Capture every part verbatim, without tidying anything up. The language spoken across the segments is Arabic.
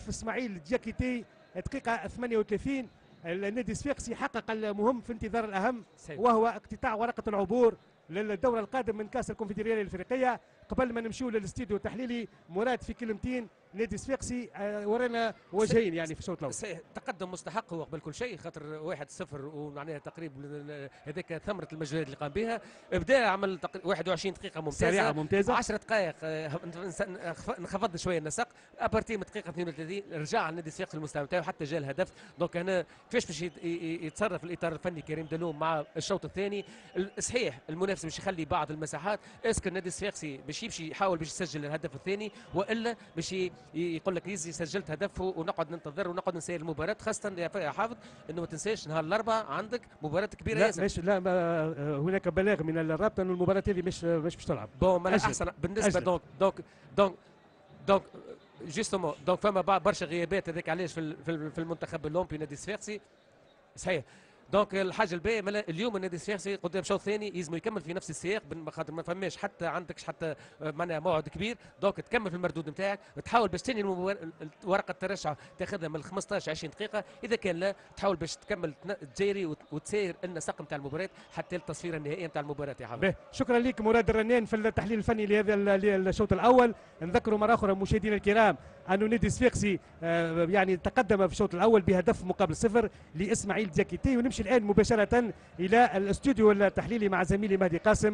هدف اسماعيل دياكيتي دقيقه ثمانية وثلاثين. النادي الصفاقسي حقق المهم في انتظار الاهم وهو اقتطاع ورقه العبور للدور القادم من كاس الكونفدراليه الافريقيه. قبل ما نمشيو للاستديو التحليلي، مراد في كلمتين، نادي الصفاقسي ورانا وجهين يعني في الشوط الاول. تقدم مستحق هو قبل كل شيء، خاطر واحد صفر ومعناها تقريبا هذاك ثمره المجهودات اللي قام بها. بدا عمل واحد وعشرين دقيقه ممتازه سريعه ممتازه، عشر دقائق انخفض شويه النسق. ابارتي من دقيقه اثنين وثلاثين رجع النادي الصفاقسي المستوى نتاعو حتى جاء الهدف. دونك هنا كيفاش باش يتصرف الاطار الفني كريم دلوم مع الشوط الثاني؟ صحيح المنافس باش يخلي بعض المساحات، اسكو النادي الصفاقسي باش يمشي يحاول باش يسجل الهدف الثاني، والا باش يقول لك يزي سجلت هدف ونقعد ننتظر ونقعد نسير المباراه، خاصه يا حافظ انه ما تنساش نهار الاربعاء عندك مباراه كبيره لا ياسر. مش لا هناك بلاغ من الرابطه انه المباراه هذه مش مش باش تلعب. بون ما احسن بالنسبه دونك دونك دونك دونك جوستومون دونك فما برشا غيابات، هذاك علاش في في المنتخب الاولمبي نادي الصفاقسي صحيح. دونك الحاجه الباهيه اليوم النادي الصفاقسي قدام شوط ثاني يلزم يكمل في نفس السياق، خاطر ما فماش حتى عندكش حتى معناها موعد كبير. دونك تكمل في المردود نتاعك، تحاول باش تنهي ورقه الترشح تاخذها من خمسطاش عشرين دقيقه، اذا كان لا تحاول باش تكمل تجاري وتسير النسق نتاع المباراه حتى التصفيره النهائيه نتاع المباراه يا حافظ. شكرا لك مراد الرنان في التحليل الفني لهذا الشوط الاول. نذكروا مره اخرى مشاهدينا الكرام أن نادي الصفاقسي يعني تقدم في الشوط الأول بهدف مقابل صفر لإسماعيل دياكيتي. ونمشي الآن مباشرة إلى الاستوديو التحليلي مع زميلي مهدي قاسم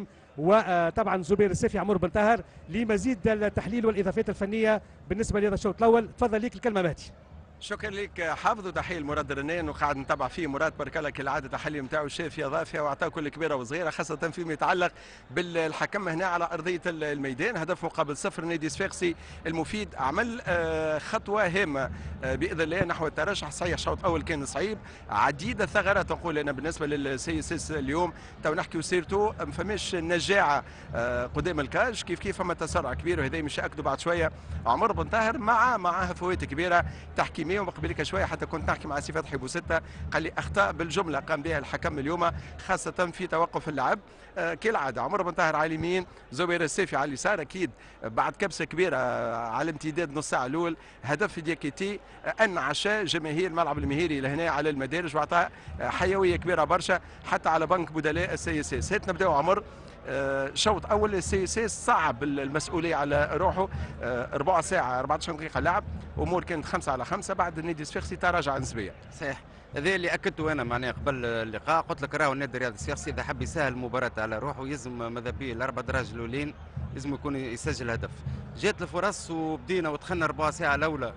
وطبعا زبير السيفي عمر بن طاهر لمزيد التحليل والإضافات الفنية بالنسبة لهذا الشوط الأول. تفضل ليك الكلمة مهدي. شكرا لك حافظ، وتحيه لمراد الرنان، وقاعد نتابع فيه مراد بارك الله كالعاده. التحليل نتاعو شافيه ضافيه واعطاه كل كبيره وصغيره، خاصه فيما يتعلق بالحكم هنا على ارضيه الميدان. هدف مقابل صفر، نادي الصفاقسي المفيد عمل خطوه هامه باذن الله نحو الترشح. صحيح الشوط الاول كان صعيب، عديد الثغرات نقول انا بالنسبه للسي اس اس اليوم تو نحكيو سيرتو ما فماش نجاعه قدام الكاج، كيف كيف فما تسرع كبير، وهذا مش اكدوا بعد شويه عمر بن طاهر مع مع هفوات كبيره تحكيم. وقبلك شويه حتى كنت نحكي مع سي فتحي بوستة قال لي اخطاء بالجمله قام بها الحكم اليوم، خاصه في توقف اللعب. آه كالعاده عمر بن طاهر على اليمين، زبير السيفي على اليسار. اكيد بعد كبسه كبيره على امتداد نص ساعه الاول هدف دياكيتي انعش جماهير الملعب المهيري لهنا على المدارج، واعطى حيويه كبيره برشا حتى على بنك بدلاء السي اس اس. هات نبداو عمر. آه شوط اول السي اس اس صعب المسؤوليه على روحه. آه ربع ساعه أربعة عشر دقيقه لعب، امور كانت خمسة على خمسة. بعد النادي الصفاقسي تراجع نسبيا. صحيح، هذا اللي اكدته انا معناها قبل اللقاء. قلت لك راهو النادي الرياضي الصفاقسي اذا حب يسهل المباراه على روحه يلزم ماذا بيه الاربع دراج الاولين لازم يكون يسجل هدف. جات الفرص وبدينا ودخلنا ربع ساعه الاولى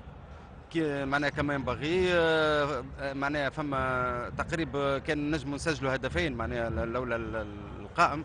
معناها كما ينبغي. معناها فما تقريبا كان نجم نسجلوا هدفين معناها الاولى القائم.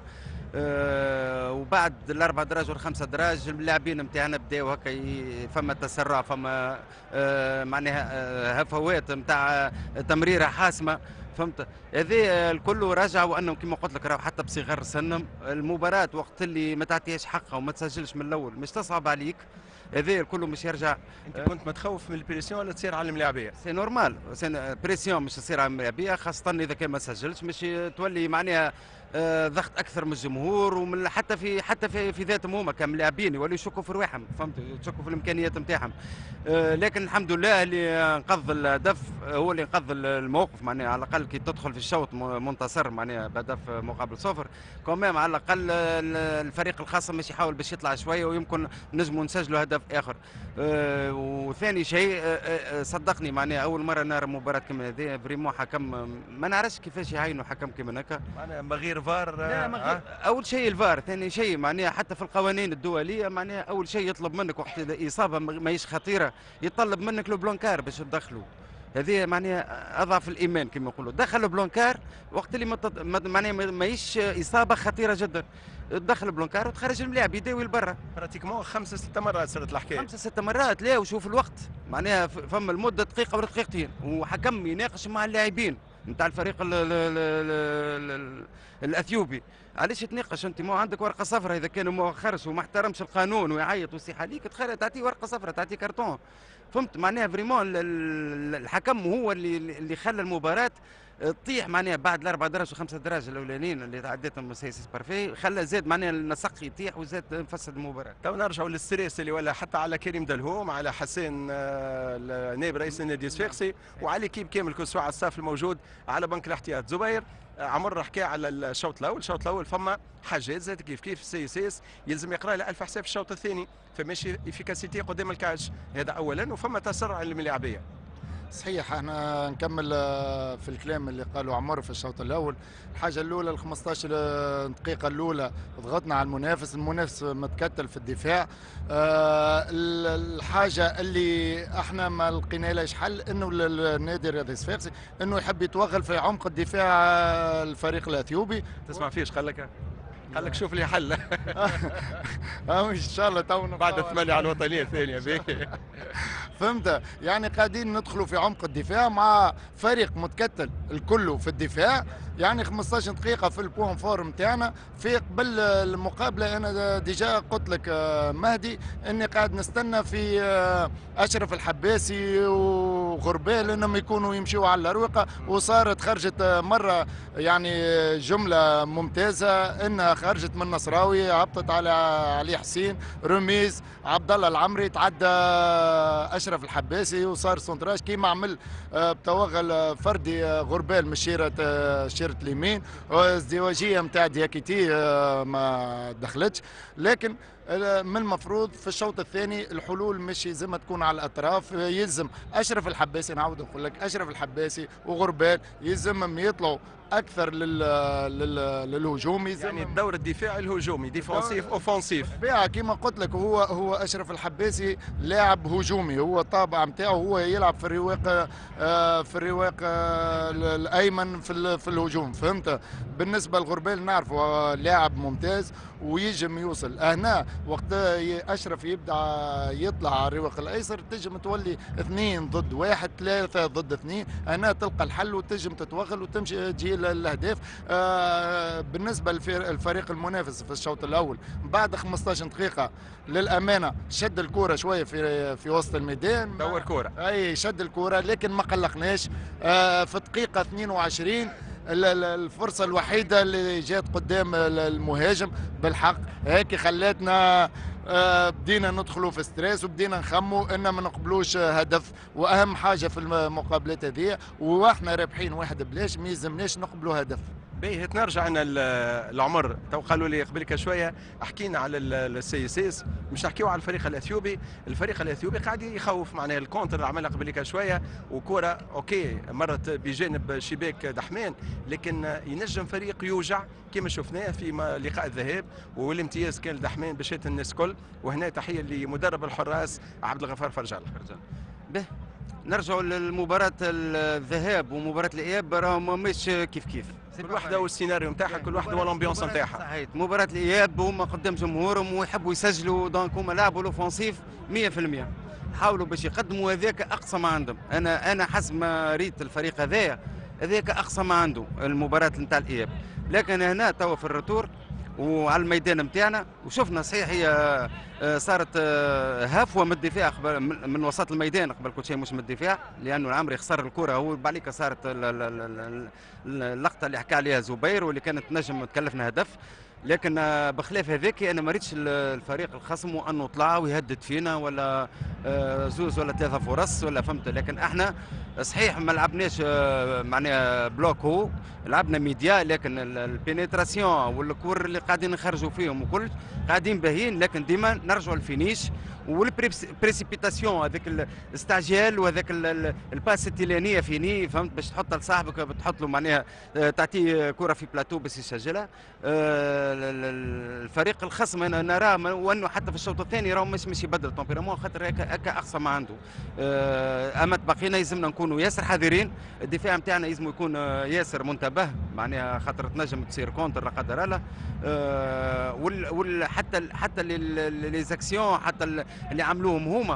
أه وبعد الاربع دراج والخمسه دراج اللاعبين نتاعنا بداوا هكا فما تسرع، فما أه معناها أه هفوات نتاع تمريره حاسمه، فهمت. هذا الكل رجع وانهم كما قلت لك راهو حتى بصغر سنهم المباراه وقت اللي ما تعطيهاش حقها وما تسجلش من الاول مش تصعب عليك. هذا الكل مش يرجع. انت كنت متخوف من البريسيون ولا تصير على الملاعبيه؟ سي نورمال، سي بريسيون مش تصير على الملاعبيه، خاصه اذا كان ما سجلش مش تولي معناها آه ضغط اكثر من الجمهور ومن حتى في حتى في, في ذاتهم هما كملاعبين يولوا يشكوا في رواحهم، فهمت، يشكوا في الامكانيات نتاعهم. آه لكن الحمد لله اللي انقذ الهدف هو اللي انقذ الموقف معناها. على الاقل كي تدخل في الشوط منتصر معناها بهدف مقابل صفر كمان، على الاقل الفريق الخصم مش يحاول باش يطلع شويه ويمكن نجموا نسجلوا هدف اخر. آه وثاني شيء آه صدقني معناها اول مره نرى مباراه كما هذه فريمون حكم ما نعرفش كيفاش يعينوا حكم كما هكا معناها من غير فار. لا مغير. اول شيء الفار، ثاني شيء معناها حتى في القوانين الدوليه معناها اول شيء يطلب منك وقت الاصابه ماهيش خطيره يطلب منك لو بلونكار باش تدخلوا. هذه معناها اضعف الايمان كما يقولوا. دخل البلونكار وقت اللي مت... معناها ماهيش اصابه خطيره جدا، تدخل البلونكار وتخرج الملاعب يداوي لبرا. براتيكمون خمسة ستة مرات صارت الحكايه. خمسة ستة مرات. لا وشوف الوقت معناها فما المده دقيقه ولا دقيقتين وحكم يناقش مع اللاعبين نتاع الفريق ال ال ال ال الاثيوبي. علاش تناقش انت؟ ما عندك ورقه صفراء اذا كان ما خرج وما احترمش القانون ويعيط ويصيح عليك تخيل تعطيه ورقه صفراء تعطيه كرتون، فهمت معناها فريمون. الحكم هو اللي اللي خلى المباراه تطيح معناها بعد الاربع دراج وخمسه دراج الاولانيين اللي عديتهم سيسيس بارفي، خلى زاد معناها النسق يطيح وزاد نفسد المباراه. تو نرجعوا للستريس اللي ولا حتى على كريم دلهوم، على حسين آه، نائب رئيس النادي الصفاقسي، وعلى كيب كامل كسوا على الصف الموجود على بنك الاحتياط. زبير، عمر حكى على الشوط الاول، الشوط الاول فما حاجات زاد كيف كيف السي اس اس يلزم يقرا لها الف حساب في الشوط الثاني، فماشي افيكاسيتي قدام الكاج هذا اولا، وفما تسرع الملاعبيه. صحيح، احنا نكمل في الكلام اللي قالوا عمر في الشوط الاول. الحاجه الاولى ال خمسطاش دقيقه الاولى ضغطنا على المنافس، المنافس متكتل في الدفاع. الحاجه اللي احنا ما لقينا لهاش حل انه النادي الرياضي الصفاقسي انه يحب يتوغل في عمق الدفاع الفريق الاثيوبي. تسمع فيش قال لك قال لك شوف لي حل. ان شاء الله تو بعد الثمانية على الوطنيه الثانيه. فهمت؟ يعني قاعدين ندخلوا في عمق الدفاع مع فريق متكتل الكل في الدفاع. يعني خمسطاش دقيقة في البوان فور نتاعنا. في قبل المقابلة أنا ديجا قلت لك مهدي إني قاعد نستنى في أشرف الحباسي وغربال إنهم يكونوا يمشوا على الأروقة، وصارت خرجت مرة يعني جملة ممتازة إنها خرجت من نصراوي، هبطت على علي حسين رميز عبد الله العمري، تعدى أشرف الحباسي وصار سونتراج كيما عمل بتوغل فردي غربال من شيرة شيرة اليمين، ازدواجية نتاع دياكيتي ما دخلتش. لكن من المفروض في الشوط الثاني الحلول مش يلزم تكون على الاطراف، يلزم اشرف الحباسي، نعاود نقول لك اشرف الحباسي وغربال يلزمهم يطلعوا اكثر لل... لل... للهجوم. يعني الدور الدفاعي الهجومي، ديفونسيف اوفونسيف. بالطبيعه كما قلت لك هو هو اشرف الحباسي لاعب هجومي، هو الطابع نتاعو هو يلعب في الرواق في الرواق الايمن في في الهجوم. فهمت؟ بالنسبه لغربال نعرفه لاعب ممتاز ويجم يوصل هنا. وقت اشرف يبدا يطلع على الرواق الايسر تجم تولي اثنين ضد واحد، ثلاثه ضد اثنين، هنا تلقى الحل وتجم تتوغل وتمشي تجي الاهداف. آه بالنسبه للفريق المنافس في الشوط الاول بعد خمسطاش دقيقه للامانه شد الكره شويه في في وسط الميدان، دور كره، اي شد الكره لكن ما قلقناش. آه في الدقيقه اثنين وعشرين الفرصه الوحيده اللي جات قدام المهاجم بالحق هيك خلاتنا آه بدينا ندخلوا في ستريس وبدينا نخموا ان ما نقبلوش هدف، واهم حاجه في المقابلات هذه واحنا رابحين واحد بلاش ما يلزمناش نقبلوا هدف. باهي نرجع انا العمر. تو قالوا لي قبلك شويه حكينا على السي اس اس، مش نحكيو على الفريق الاثيوبي. الفريق الاثيوبي قاعد يخوف معناها الكونتر اللي عملها قبلك شويه، وكره اوكي مرت بجانب شباك دحمان، لكن ينجم فريق يوجع كما شفناه في لقاء الذهاب، والامتياز كان لدحمان بشات الناس كل. وهنا تحيه لمدرب الحراس عبد الغفار فرجال. به نرجعوا للمباراة الذهاب ومباراة الإياب راهم مش كيف كيف، كل واحدة والسيناريو نتاعها، كل واحدة والامبيونس نتاعها. صحيح، مباراة الإياب هما قدام جمهورهم ويحبوا يسجلوا، دونك هما لعبوا الاوفونسيف مية في المية، حاولوا باش يقدموا هذاك أقصى ما عندهم. أنا أنا حسب ما ريت الفريق هذايا هذاك أقصى ما عنده المباراة نتاع الإياب. لكن هنا توا في الرتور وعلى الميدان نتاعنا وشفنا صحيح هي صارت هفوه من الدفاع قبل من وسط الميدان، قبل كل شيء مش من الدفاع، لانه العمري خسر الكره هو بعليك صارت اللقطه اللي حكى عليها زبير واللي كانت نجم تكلفنا هدف. لكن بخلاف هذاك انا ما ريتش الفريق الخصم وانه طلع ويهدد فينا ولا زوز ولا ثلاثه فرص ولا فهمت. لكن احنا صحيح ما لعبناش معناها بلوك، هو لعبنا ميديا، لكن البينيتراسيون والكور اللي قاعدين نخرجوا فيهم وكل قاعدين باهيين، لكن ديما نرجعوا الفينيش والبريسيبيتاسيون هذاك الاستعجال وهذاك الباس التيلانيه فيني فهمت باش تحطها لصاحبك بتحط له معناها تعطيه كره في بلاتو باش يسجلها. الفريق الخصم انا نراه وانه حتى في الشوط الثاني راهو مش مش يبدل التومبيرمون خاطر هكا هكا اقصى ما عنده. اما تبقينا يلزمنا نكونوا ياسر حذرين، الدفاع نتاعنا يلزم يكون ياسر منتبه معناها خاطر تنجم تصير كونتر لا قدر الله. وحتى حتى لي زاكسيون حتى اللي عملوهم هما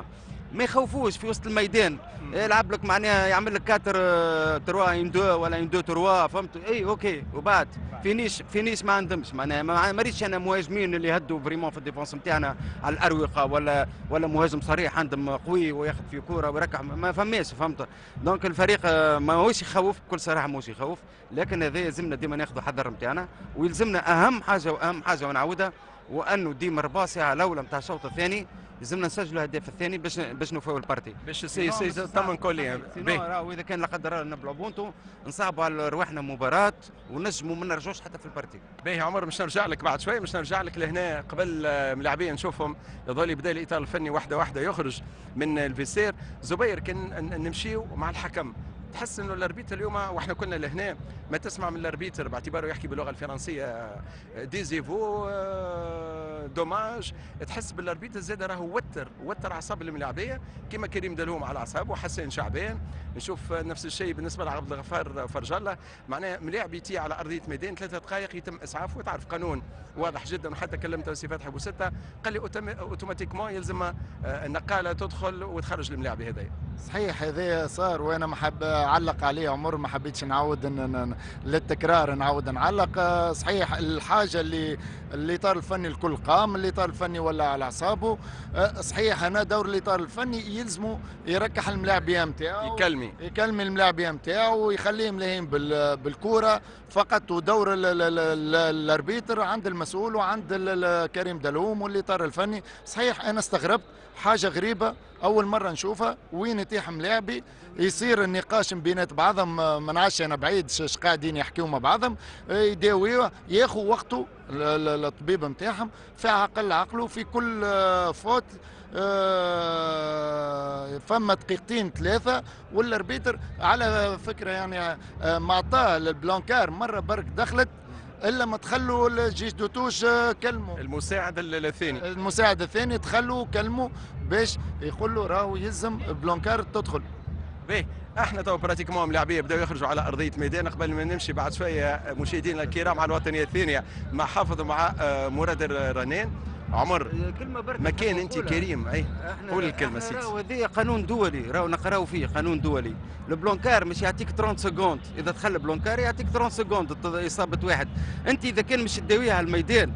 ما يخوفوش في وسط الميدان، يلعب لك معناها يعمل لك كاتر تروا ان دو ولا ان دو تروا، فهمت؟ اي اوكي، وبعد فينيش فينيش ما عندهمش، معناها ما ريتش انا مهاجمين اللي يهدوا فريمون في الديفونس نتاعنا على الاروقه، ولا ولا مهاجم صريح عندهم قوي وياخذ في كوره ويركع، ما فماش، فهمت؟ دونك الفريق ماهوش يخوف بكل صراحه، ماهوش يخوف، لكن هذا يلزمنا ديما ناخذ حذر نتاعنا، ويلزمنا اهم حاجه واهم حاجه ونعاودها، وانه ديما ربع ساعه الاولى نتاع الشوط الثاني لازمنا نسجلوا الهدف الثاني باش باش نفاو البارتي، باش سي سي طمن كليا. واذا كان لا قدر الله نبلعوا بونتو نصعبوا على رواحنا مباراه ونجموا ما نرجعوش حتى في البارتي. باهي عمر، مش نرجع لك بعد شوي، مش نرجع لك لهنا قبل ملاعبين نشوفهم يظل يبدا الاطار الفني واحده واحده يخرج من الفيسير. زبير كان نمشيو مع الحكم، تحس انه الاربيتر اليوم واحنا كنا لهنا ما تسمع من الاربيتر باعتباره يحكي باللغه الفرنسيه ديزيفو دوماج، تحس بالاربيتر زاد راهو وتر وتر اعصاب الملاعبيه كما كريم دلوم على اعصابه وحسين شعبان. نشوف نفس الشيء بالنسبه لعبد الغفار فرجله، معناه ملاعب يتي على ارضيه ميدان ثلاثه دقائق يتم اسعافه، وتعرف قانون واضح جدا، وحتى كلمته سي فتحي بوسته قال لي اوتوماتيكمون يلزم النقاله تدخل وتخرج الملاعب هذايا. صحيح هذا صار، وانا ما حب اعلق عليه عمر، ما حبيتش نعاود للتكرار نعاود نعلق. صحيح الحاجه اللي الاطار الفني الكل قام، الاطار الفني ولا على اعصابه. صحيح انا دور الاطار الفني يلزموا يركح الملاعبيه نتاعو، يكلمي يكلمي الملاعبيه نتاعو ويخليهم لاهين بالكوره فقط، ودور الاربيتر عند المسؤول وعند كريم دلوم والاطار الفني. صحيح انا استغربت حاجه غريبه اول مره نشوفها، وين يتيح ملاعبي يصير النقاش بينات بعضهم، ما نعرفش انا بعيد اش قاعدين يحكيوا مع بعضهم، يداويوا ياخذوا وقته الطبيب نتاعهم في عقل عقله في كل فوت فما دقيقتين ثلاثه، والاربيتر على فكره يعني معطاه للبلانكار مره برك دخلت الا ما تخلوا الجيش دوتوش كلموا المساعد الثاني المساعد الثاني تخلوا كلموا باش يقول له راهو يلزم بلانكار تدخل. باهي احنا تو براتيكمون ملاعبيه بداوا يخرجوا على ارضيه ميدان. قبل ما نمشي بعد شويه مشاهدينا الكرام على الوطنيه الثانيه مع حافظ ومع مراد الرنان. عمر مكان انت كريم، اي قول الكلمه سيدي. راهو هذا قانون دولي، راهو نقراو فيه قانون دولي. البلونكار مش يعطيك ثلاثين سكوند، اذا دخل البلونكار يعطيك ثلاثين سكوند اصابه واحد. انت اذا كان مش تداويها على الميدان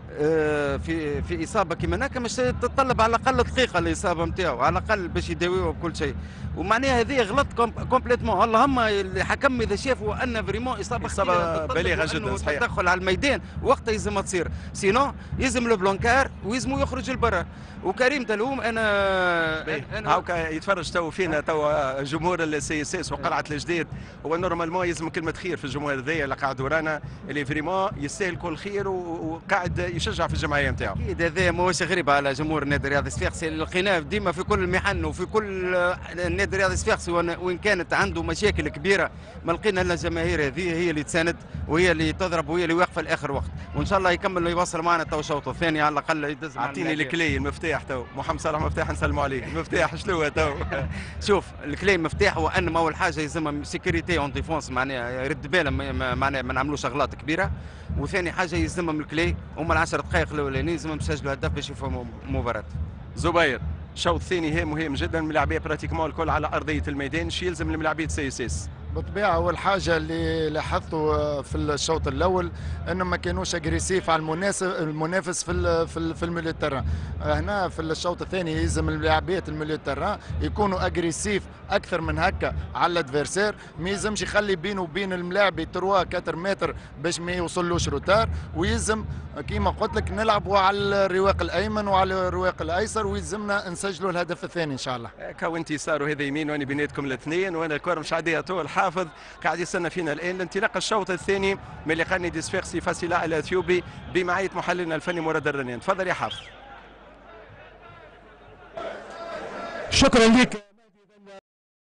في في اصابه كيما هناك مش تتطلب على الاقل دقيقه الاصابه نتاعو على الاقل باش يداويوه بكل شيء، ومعناها هذه غلط كومبليتمون. اللهم الحكم اذا شافوا ان فريمون اصابه اصابه بالغه جدا صحيح تدخل على الميدان وقتها يلزم تصير، سينو يلزم البلونكار ويلزموا يخرج لبرا. وكريم دلوم انا انا هاكا يتفرج تو فينا تو جمهور السي اس اس وقلعه الجديد، هو نورمالمون يلزم كلمه خير في الجمهور هذايا اللي قاعد ورانا اللي فريمون يستاهل كل خير وقاعد يشجع في الجمعيه نتاعو. اكيد هذا ماهوش غريب على جمهور النادي الرياضي الصفاقسي، لقيناه ديما في كل المحن وفي كل النادي الرياضي الصفاقسي، وان كانت عنده مشاكل كبيره ما لقينا الا الجماهير هذه هي اللي تساند وهي اللي تضرب وهي اللي واقفه لاخر وقت، وان شاء الله يكمل ويوصل معنا تو الشوط الثاني على الاقل يدز. اعطيني الكلي المفتاح تو محمد صالح مفتاح نسلموا عليه. المفتاح شنو تو؟ شوف الكلي مفتاح هو ان اول حاجه يلزمهم سيكوريتي اون ديفونس، معناها يرد بالهم معناها ما نعملوش اغلاط كبيره، وثاني حاجه يلزمهم الكلي هما العشر دقائق الاولانيين يلزمهم يسجلوا هدف باش يفهموا المباراه. زبير الشوط الثاني هي مهم جدا، الملاعبيه براتيكمون الكل على ارضيه الميدان، شي يلزم الملاعبيه سي اس اس؟ بالطبيعه اول حاجه اللي لاحظته في الشوط الاول انه ما كانوش اجريسيف على المنافس المنافس في ال في ال في الميليو تيران. هنا في الشوط الثاني يلزم اللاعبيه الميليو تيران يكونوا اجريسيف اكثر من هكا على الادفيرسير، ما يلزمش يخلي بينه وبين الملاعب ثلاثة أربعة متر باش ما يوصلوش روتار، ويلزم كيما قلت لك نلعبوا على الرواق الايمن وعلى الرواق الايسر، ويلزمنا نسجلوا الهدف الثاني ان شاء الله. كا انت صاروا هذا يمين وانا بيناتكم الاثنين، وانا الكره مش عاديه طول حافظ قاعد يستنى فينا الان لانطلاق الشوط الثاني من لقاء نادي الصفاقسي فاسيلا الاثيوبي بمعيه محللنا الفني مراد الرنان. تفضل يا حافظ. شكرا لك.